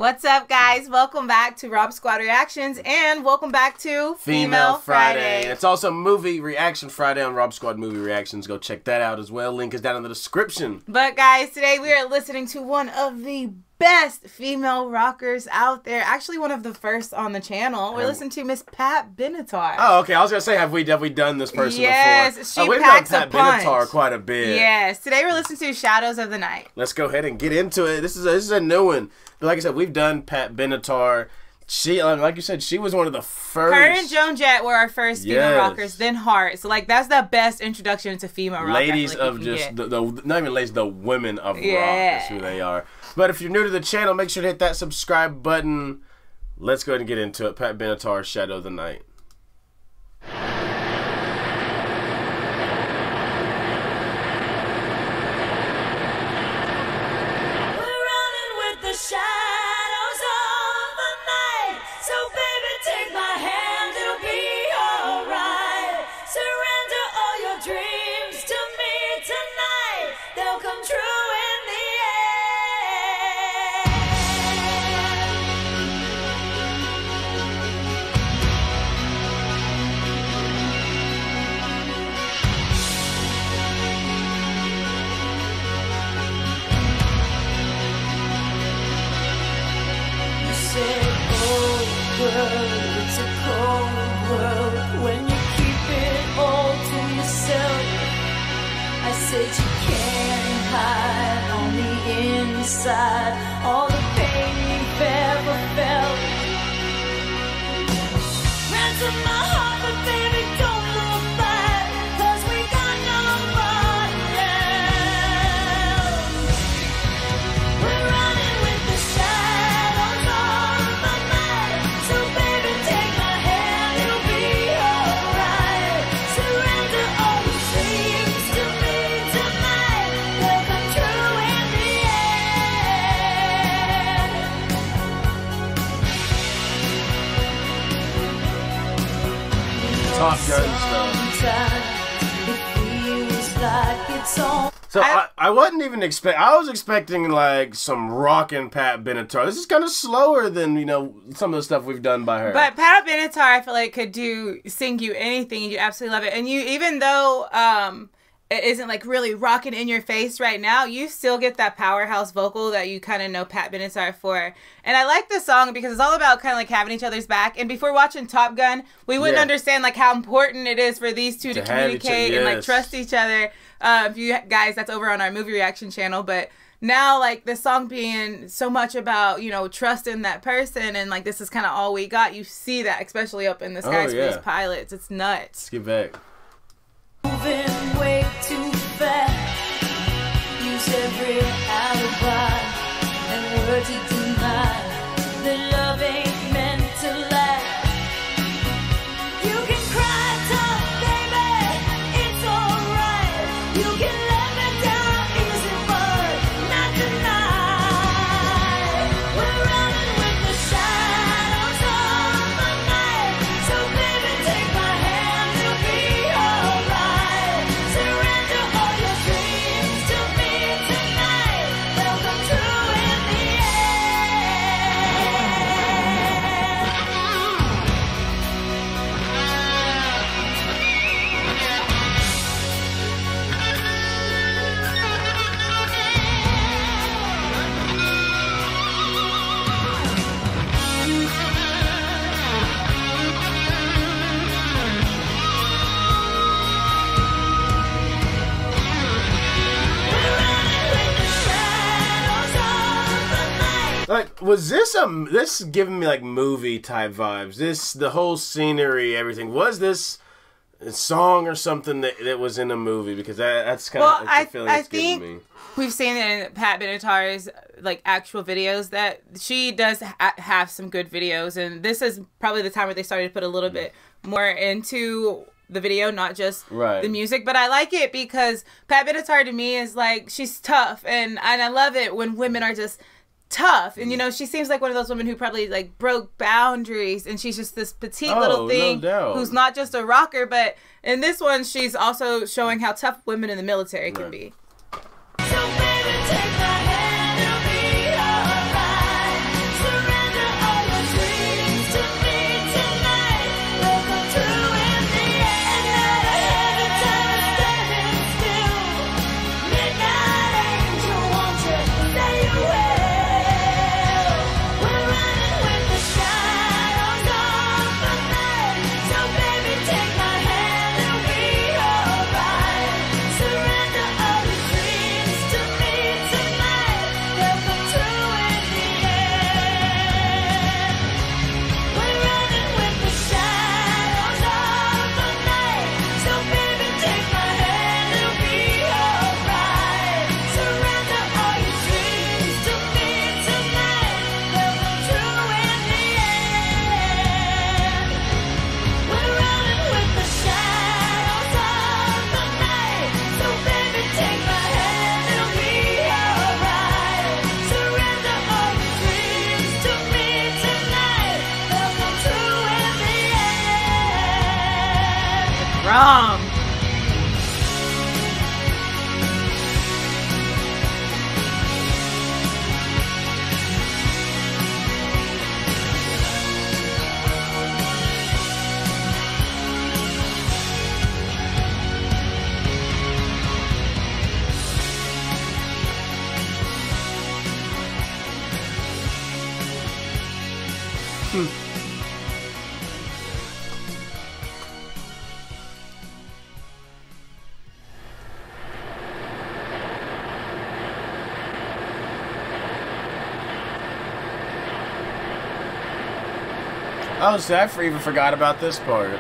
What's up, guys? Welcome back to Rob Squad Reactions, and welcome back to Female Friday. It's also Movie Reaction Friday on Rob Squad Movie Reactions. Go check that out as well. Link is down in the description. But guys, today we are listening to one of the best female rockers out there. Actually, one of the first on the channel. We're listening to Miss Pat Benatar. Oh, okay. I was gonna say, have we done this person before? Yes, she we've packs done a Pat punch. Benatar quite a bit. Yes, today we're listening to Shadows of the Night. Let's go ahead and get into it. This is a new one. But like I said, we've done Pat Benatar. She, like you said, she was one of the first. Her and Joan Jett were our first female rockers, then Heart. So, like, that's the best introduction to female rock. Ladies of just, not even ladies, the women of rock is who they are. But if you're new to the channel, make sure to hit that subscribe button. Let's go ahead and get into it. Pat Benatar, Shadow of the Night. It's a cold world when you keep it all to yourself. I said you can't hide on the inside all the pain you've ever felt. Ransom my heart, but baby, don't look back, 'cause we got nobody else. We're running with the shadows of the night. So baby, take my hand, it'll be alright. Surrender all your dreams to me tonight. They'll come true in the end. Top Gun stuff. It feels like it's on. So I wasn't even I was expecting like some rockin' Pat Benatar. This is kind of slower than, you know, some of the stuff we've done by her. But Pat Benatar, I feel like, could sing you anything. You absolutely love it. And you, even though it isn't like really rocking in your face right now, you still get that powerhouse vocal that you kind of know Pat Benatar for. And I like this song because it's all about kind of like having each other's back. And before watching Top Gun, we wouldn't understand like how important it is for these two to communicate and like trust each other. If you guys, that's over on our movie reaction channel. But now, like, the song being so much about, you know, trusting that person, and like this is kind of all we got. You see that, especially up in the skies for these pilots. It's nuts. Let's get back. Moving way too fast. Use every alibi and word to deny that love ain't meant to last. You can cry tough, baby, it's alright. You can let me down easy, but not tonight. We're running with the shadows of the night. So baby, take my hand, it'll be alright. Surrender all your dreams to me tonight. They'll come true in the Like, was this this is giving me like movie type vibes? The whole scenery, everything. Was this a song or something that was in a movie? Because that's kind of the feeling it's giving me. We've seen it in Pat Benatar's like actual videos that she does have some good videos, and this is probably the time where they started to put a little bit more into the video, not just the music. But I like it because Pat Benatar to me is like, she's tough, and I love it when women are just tough. And you know, she seems like one of those women who probably like broke boundaries, and she's just this petite little thing who's not just a rocker, but in this one she's also showing how tough women in the military can be. So baby, take my hand, it'll be alright. drum. Oh, see, I even forgot about this part.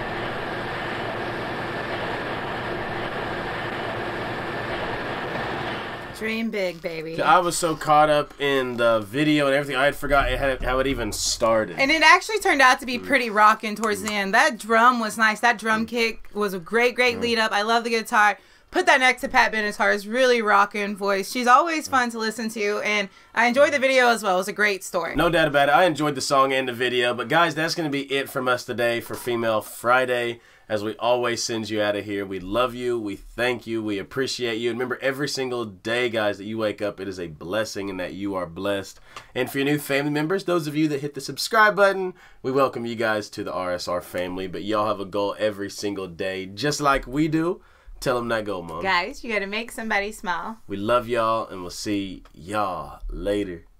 Dream big, baby. I was so caught up in the video and everything, I had forgot how it even started. And it actually turned out to be pretty rocking towards the end. That drum was nice. That drum kick was a great lead up. I love the guitar. Put that next to Pat Benatar's really rocking voice. She's always fun to listen to, and I enjoyed the video as well. It was a great story. No doubt about it. I enjoyed the song and the video. But guys, that's going to be it from us today for Female Friday. As we always send you out of here, we love you, we thank you, we appreciate you. And remember, every single day, guys, that you wake up, it is a blessing and that you are blessed. And for your new family members, those of you that hit the subscribe button, we welcome you guys to the RSR family. But y'all have a goal every single day, just like we do. Tell them that goal, Mom. Guys, you got to make somebody smile. We love y'all, and we'll see y'all later.